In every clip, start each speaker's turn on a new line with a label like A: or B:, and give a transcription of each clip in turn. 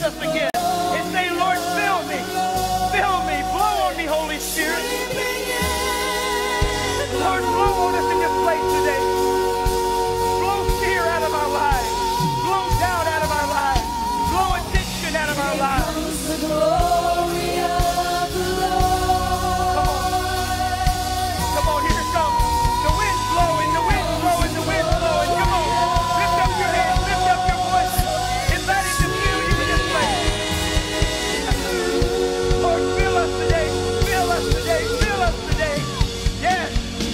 A: us again and say, Lord, fill me, blow on me, Holy Spirit. Lord, blow on us in this place today. Blow fear out of our lives. Blow doubt out of our lives. Blow addiction out of our lives.
B: The glory of the Lord.
A: Come on, here it comes. The wind's blowing, the wind's blowing, the wind's blowing. Come on, lift up your hands, lift up your voice. Invite Him to fill you in this place. Lord, fill us today, fill us today, fill us today. Yes.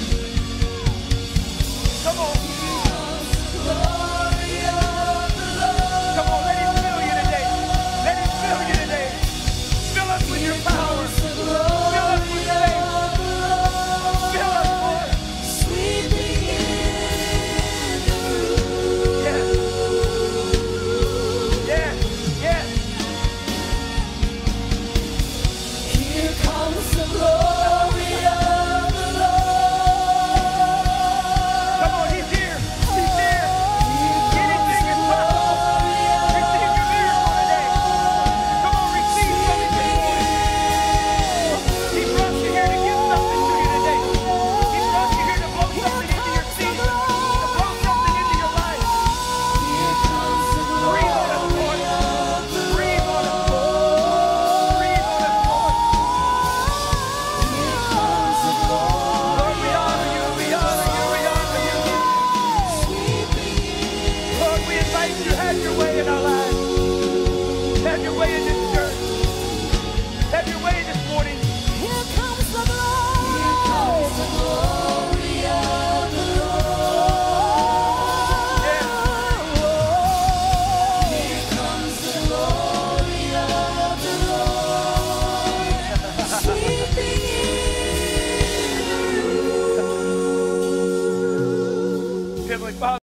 A: Come on. Come on, let Him fill you today. Let Him fill you today. Fill us with your power. Fill us with faith. Fill us, Lord. Yes. Yes. Yes.
B: Here comes the glory of the Lord.
A: Come on, He's here. He's here. Anything is possible. Receive your miracle today. Come on, receive something this morning. He brought you here to give something to you today. He brought you here to blow something into your season, to blow something into your life.
B: Here comes the
A: Breathe on us, Lord. Breathe on us, Lord. Breathe on us, Lord. Lord, we honor you, we honor you, we honor you. Lord, we invite you to have your way in our lives. Have your way in this church. Have your way this morning.
B: Here comes the glory. Here comes the glory of the Lord.
A: Yes.
B: Here comes the glory of the Lord. Sweeping in the room.
A: Heavenly Father.